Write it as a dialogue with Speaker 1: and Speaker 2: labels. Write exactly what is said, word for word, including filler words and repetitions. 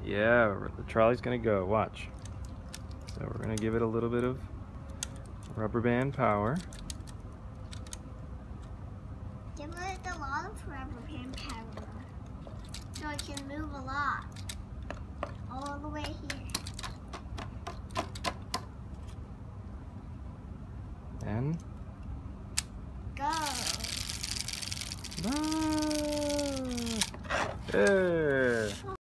Speaker 1: Yeah, the trolley's gonna go. Watch. So we're gonna give it a little bit of rubber band power.
Speaker 2: Give it a lot of rubber band power, so it can move a lot all the way here.
Speaker 1: And
Speaker 2: Go.
Speaker 1: ah, yeah.